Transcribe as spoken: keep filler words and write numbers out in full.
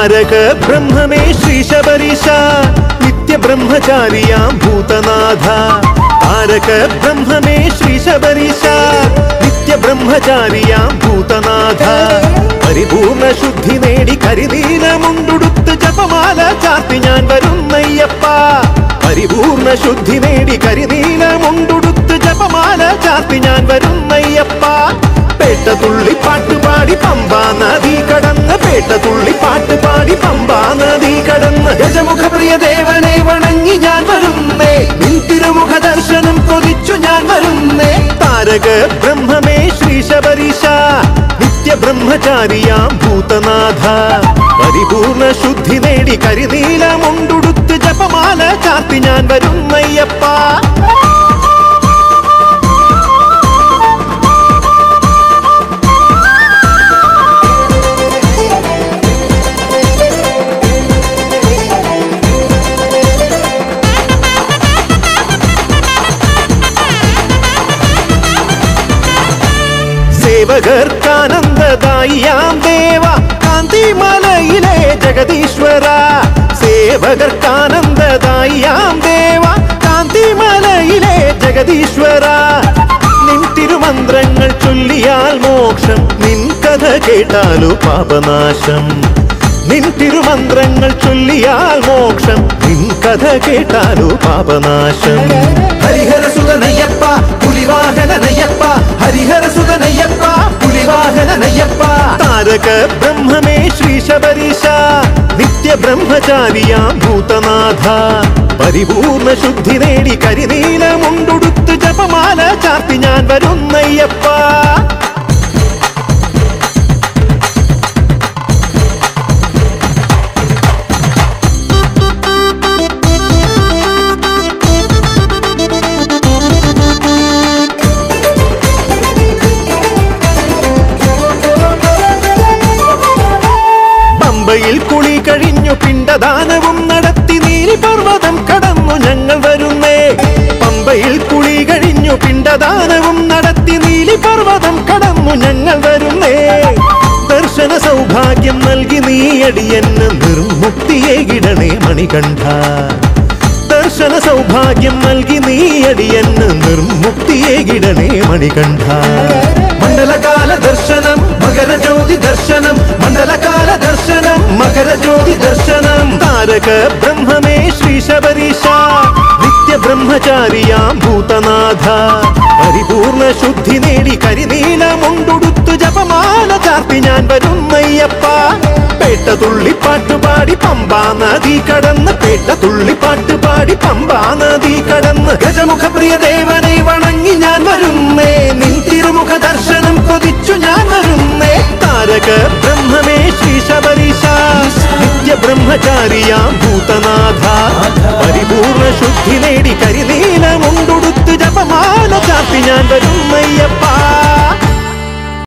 താരക ബ്രഹ്മമേ ശ്രീ ശബരീശ നിത്യ ബ്രഹ്മചാരിയാം ഭൂതനാഥ താരക ബ്രഹ്മമേ ശ്രീ ശബരീശ നിത്യ ബ്രഹ്മചാരിയാം ഭൂതനാഥ പരിപൂർണ ശുദ്ധി നേടി കരിനീലമുണ്ടുടുത്ത് ജപമാല ചാർത്തി ഞാൻ വരുന്നയ്യപ്പ പരിപൂർണ ശുദ്ധി നേടി കരിനീലമുണ്ടുടുത്ത് ജപമാല ചാർത്തി ഞാൻ വരുന്നയ്യപ്പ പേട്ട തുള്ളി പാട്ടുപാടി പമ്പാ നദി കടന്ന് പേട്ട തുള്ളി പാട്ടുപാടി പമ്പാ നദി കടന്ന് ഗജമുഖ പ്രിയ ദേവനെ വണങ്ങി ഞാൻ വരുന്നേ നിൻ തിരുമുഖ ദർശനം കൊതിച്ചു ഞാൻ വരുന്നേ താരക ബ്രഹ്മമേ ശ്രീ ശബരീശ നിത്യ ബ്രഹ്മചാരിയാം ഭൂതനാഥ പരിപൂർണ ശുദ്ധി നേടി കരിനീലമുണ്ടുടുത്ത് ജപമാല ചാർത്തി ഞാൻ വരുന്നയ്യപ്പ സേവകർക്കാനന്ദദായിയാം ദേവ കാന്തിമലയിലെ ജഗദീശ്വര സേവകർക്കാനന്ദദായിയാം ദേവ കാന്തിമലയിലെ ജഗദീശ്വര നിൻ തിരുമന്ത്രങ്ങൾ ചൊല്ലിയാൽ മോക്ഷം നിൻ കഥ കേട്ടാലു പാപനാശം നിൻ തിരുമന്ത്രങ്ങൾ ചൊല്ലിയാൽ മോക്ഷം നിൻ കഥ കേട്ടാലു പാപനാശം ഹരിഹരസുതനയ്യപ്പ പുലിവാഹനനയ്യപ്പ ഹരിഹരസുതനയ്യപ്പ പുലിവാഹനനയ്യപ്പ താരക ബ്രഹ്മമേ ശ്രീ ശബരീശ നിത്യ ബ്രഹ്മചാരിയാം ഭൂതനാഥ പരിപൂർണ ശുദ്ധി നേടി കരിനീലമുണ്ടുടുത്ത് ജപമാല ചാർത്തി ഞാൻ വരുന്നയ്യപ്പ പമ്പയിൽ കുളി കഴിഞ്ഞു പിണ്ടദാനവും നടത്തി നീലിപർവ്വതം കടന്നു ഞങ്ങൾ വരുന്നേ പമ്പയിൽ കുളി കഴിഞ്ഞു പിണ്ടദാനവും നടത്തി നീലിപർവ്വതം കടന്നു ഞങ്ങൾ വരുന്നേ ദർശന സൗഭാഗ്യം നൽകി നീ അടിയന് നിർമുക്തിയേകിടണേ മണികണ്ഠ ദർശന സൗഭാഗ്യം നൽകി നീ അടിയന് നിർമുക്തിയേകിടണേ മണികണ്ഠ മണ്ഡലകാല ദർശനം മകരജ്യോതി ദർശനം മണ്ഡലകാല ദർശനം മകരജ്യോതി ദർശനം താരക ബ്രഹ്മമേ ശ്രീ ശബരീശ നിത്യ ബ്രഹ്മചാരിയാം ഭൂതനാഥ പരിപൂർണ ശുദ്ധി നേടി കരിനീലമുണ്ടുടുത്തു ജപമാല ചാർത്തി ഞാൻ വരുന്നയ്യപ്പ പേട്ട തുള്ളി പാട്ടുപാടി പമ്പാ നദി കടന്ന് പേട്ട തുള്ളി പാട്ടുപാടി പമ്പാ നദി കടന്ന് ഗജമുഖ പ്രിയ ദേവനെ വണങ്ങി ഞാൻ വരുന്നേ നിൻ തിരുമുഖ ദർശനം കൊതിച്ചു ഞാൻ വരുന്നേ താരക ബ്രഹ്മമേ ശ്രീ ശബരീശ നിത്യ ബ്രഹ്മചാരിയാം ഭൂതനാഥ പരിപൂർണ ശുദ്ധി നേടി കരിനീലമുണ്ടുടുത്ത് ജപമാല ചാർത്തി ഞാൻ വരുന്നയ്യപ്പ